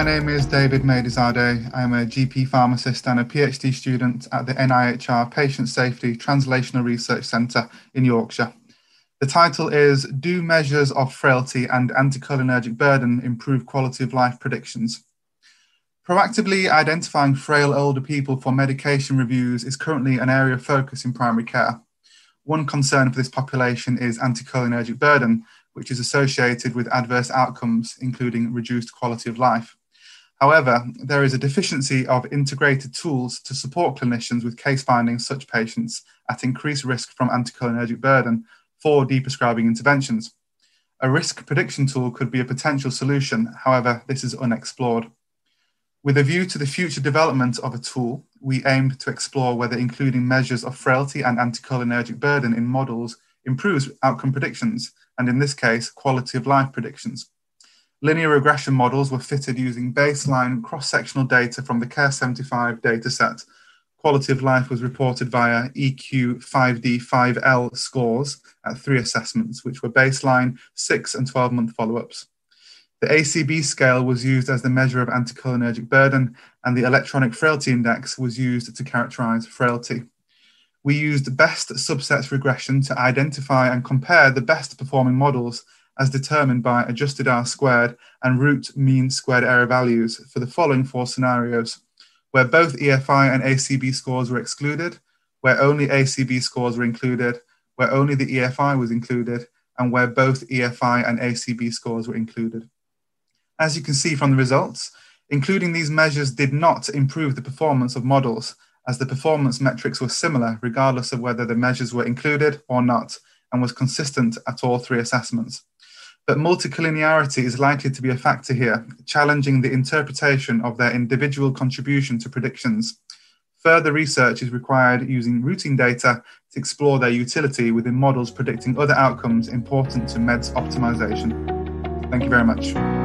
my name is David Medizadeh. I'm a GP pharmacist and a PhD student at the NIHR Patient Safety Translational Research Centre in Yorkshire. The title is Do Measures of Frailty and Anticholinergic Burden Improve Quality of Life Predictions? Proactively identifying frail older people for medication reviews is currently an area of focus in primary care. One concern for this population is anticholinergic burden, which is associated with adverse outcomes, including reduced quality of life. However, there is a deficiency of integrated tools to support clinicians with case finding such patients at increased risk from anticholinergic burden for deprescribing interventions. A risk prediction tool could be a potential solution, however, this is unexplored. With a view to the future development of a tool, we aimed to explore whether including measures of frailty and anticholinergic burden in models improves outcome predictions, and in this case, quality of life predictions. Linear regression models were fitted using baseline cross-sectional data from the CARE75 dataset. Quality of life was reported via EQ5D5L scores at 3 assessments, which were baseline, 6 and 12-month follow-ups. The ACB scale was used as the measure of anticholinergic burden, and the electronic frailty index was used to characterize frailty. We used best subsets regression to identify and compare the best performing models as determined by adjusted R-squared and root mean squared error values for the following 4 scenarios, where both EFI and ACB scores were excluded, where only ACB scores were included, where only the EFI was included, and where both EFI and ACB scores were included. As you can see from the results, including these measures did not improve the performance of models, as the performance metrics were similar regardless of whether the measures were included or not, and was consistent at all 3 assessments. But multicollinearity is likely to be a factor here, challenging the interpretation of their individual contribution to predictions. Further research is required using routine data to explore their utility within models predicting other outcomes important to meds optimization. Thank you very much.